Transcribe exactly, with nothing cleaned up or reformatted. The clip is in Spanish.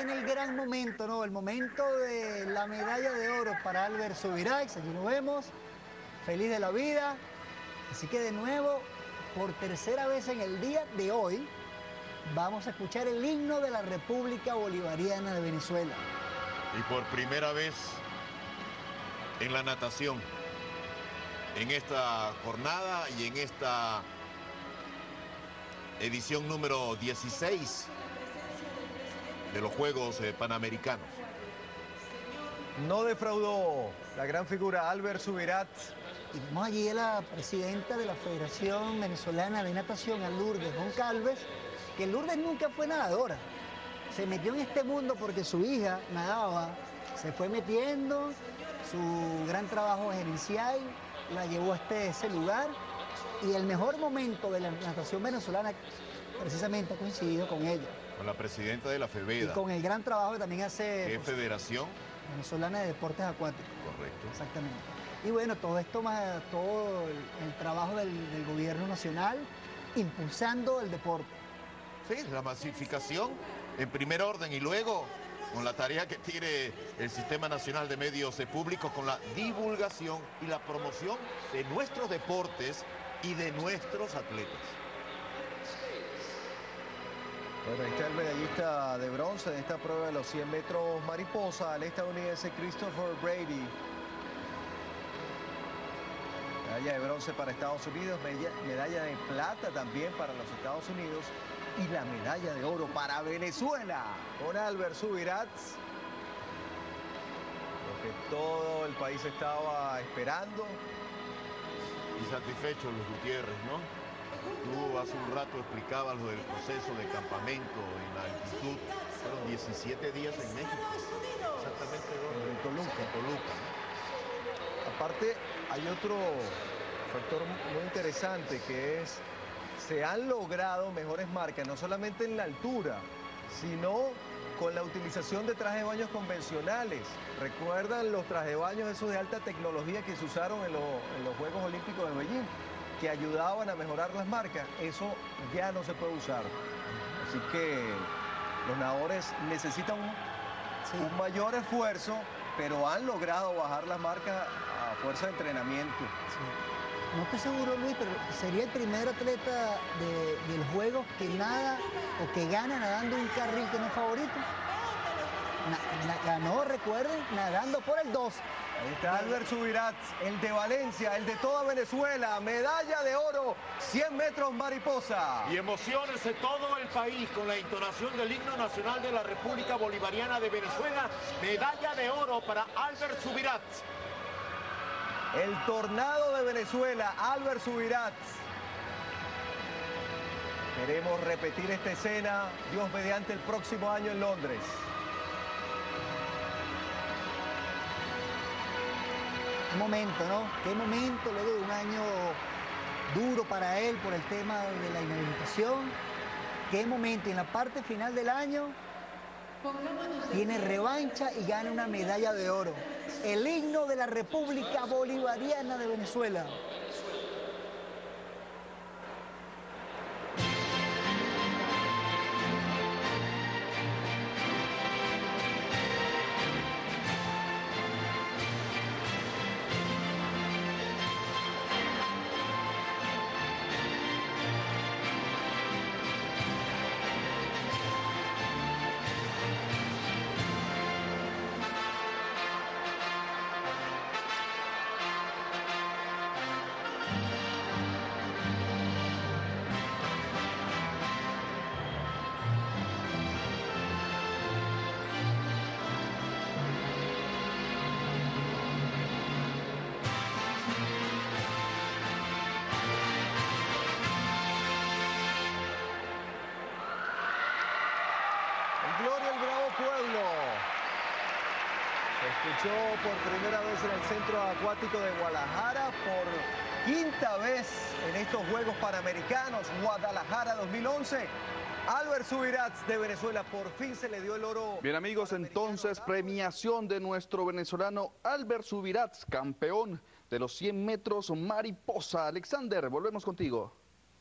viene el gran momento, ¿no? El momento de la medalla de oro para Albert Subirats. Allí nos vemos, feliz de la vida. Así que de nuevo, por tercera vez en el día de hoy, vamos a escuchar el himno de la República Bolivariana de Venezuela. Y por primera vez en la natación, en esta jornada y en esta edición número dieciséis de los Juegos eh, Panamericanos. No defraudó la gran figura Albert Subirats. Y vemos allí a la presidenta de la Federación Venezolana de Natación, a Lourdes Goncalves, que Lourdes nunca fue nadadora. Se metió en este mundo porque su hija nadaba, se fue metiendo, su gran trabajo gerencial la llevó a este, ese lugar, y el mejor momento de la natación venezolana precisamente ha coincidido con ella. Con la presidenta de la FEVEDA. Y con el gran trabajo que también hace... ¿Qué federación? Venezolana de Deportes Acuáticos. Correcto. Exactamente. Y bueno, todo esto más, todo el, el trabajo del, del gobierno nacional impulsando el deporte. Sí, la masificación en primer orden y luego con la tarea que tiene el Sistema Nacional de Medios Públicos con la divulgación y la promoción de nuestros deportes y de nuestros atletas. Bueno, ahí está el medallista de bronce en esta prueba de los cien metros mariposa, el estadounidense Christopher Brady. Medalla de bronce para Estados Unidos, medalla de plata también para los Estados Unidos y la medalla de oro para Venezuela con Albert Subirats. Lo que todo el país estaba esperando. Y satisfecho, Luis Gutiérrez, ¿no? Tú hace un rato explicabas lo del proceso de campamento en la altitud. Fueron diecisiete días en México. Exactamente, ¿dónde? En Toluca. En Toluca. Aparte, hay otro factor muy interesante que es, se han logrado mejores marcas, no solamente en la altura, sino con la utilización de trajes de baños convencionales. ¿Recuerdan los trajes de baños esos de alta tecnología que se usaron en, lo, en los Juegos Olímpicos de Beijing, que ayudaban a mejorar las marcas? Eso ya no se puede usar. Así que los nadadores necesitan un, sí. un mayor esfuerzo, pero han logrado bajar las marcas a fuerza de entrenamiento. Sí. No estoy seguro, Luis, pero sería el primer atleta de, de los Juegos que nada o que gana nadando un carril que no es favorito. Na, na, ganó, recuerden, nadando por el dos. Ahí está Albert Subirats, el de Valencia, el de toda Venezuela, medalla de oro, cien metros mariposa. Y emociónese todo el país con la entonación del himno nacional de la República Bolivariana de Venezuela, medalla de oro para Albert Subirats. El tornado de Venezuela, Albert Subirats. Queremos repetir esta escena, Dios mediante, el próximo año en Londres. Qué momento, ¿no? Qué momento luego de un año duro para él por el tema de la inhabilitación. Qué momento, en la parte final del año tiene revancha y gana una medalla de oro. El himno de la República Bolivariana de Venezuela. Gloria al bravo pueblo. Se escuchó por primera vez en el Centro Acuático de Guadalajara, por quinta vez en estos Juegos Panamericanos, Guadalajara dos mil once. Albert Subirats de Venezuela, por fin se le dio el oro. Bien amigos, entonces premiación de nuestro venezolano Albert Subirats, campeón de los cien metros mariposa. Alexander, volvemos contigo.